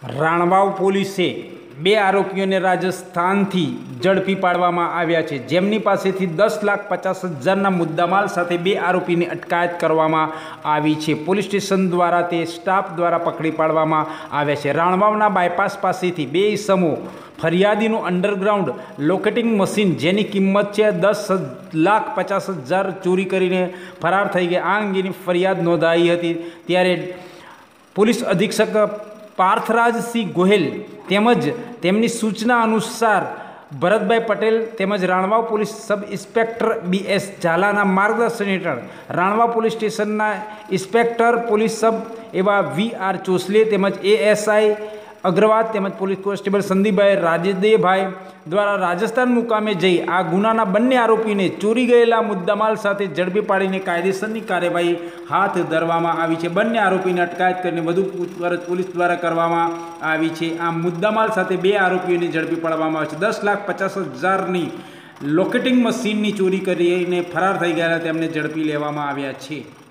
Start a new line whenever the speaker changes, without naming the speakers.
રાણવાવ પોલીસે બે આરોપીઓને રાજસ્થાનથી ઝડપી પાડવામાં આવ્યા છે, જેમની પાસેથી 10,50,000ના મુદ્દામાલ સાથે બે આરોપીની અટકાયત કરવામાં આવી છે. પોલીસ સ્ટેશન દ્વારા તે સ્ટાફ દ્વારા પકડી પાડવામાં આવ્યા છે. રાણવાવના બાયપાસ પાસેથી બે ઇસમો ફરિયાદીનું અંડરગ્રાઉન્ડ લોકેટિંગ મશીન, જેની કિંમત છે 10,50,000, ચોરી કરીને ફરાર થઈ ગયા. આ અંગેની ફરિયાદ નોંધાઈ હતી. ત્યારે પોલીસ અધિક્ષક પાર્થરાજસિંહ ગોહેલ તેમજ તેમની સૂચના અનુસાર ભરતભાઈ પટેલ તેમજ Ranavav police sub inspector BS ઝાલાના માર્ગદર્શન હેઠળ રાણવાવ પોલીસ સ્ટેશનના ઇન્સ્પેક્ટર પોલીસ સબ એવા VR ચોસલે તેમજ ASI અગ્રવાલ તેમજ પોલીસ કોન્સ્ટેબલ સંદીપભાઈ રાજદેભાઈ દ્વારા રાજસ્થાન મુકામે જઈ આ ગુનાના બંને આરોપીને ચોરી ગયેલા મુદ્દામાલ સાથે ઝડપી પાડીને કાયદેસરની કાર્યવાહી હાથ ધરવામાં આવી છે. બંને આરોપીને અટકાયત કરીને વધુ પૂછપરછ પોલીસ દ્વારા કરવામાં આવી છે. આ મુદ્દામાલ સાથે બે આરોપીઓને ઝડપી પાડવામાં આવે છે. 10,50,000ની લોકેટિંગ મશીનની ચોરી કરીને ફરાર થઈ ગયેલા તેમને ઝડપી લેવામાં આવ્યા છે.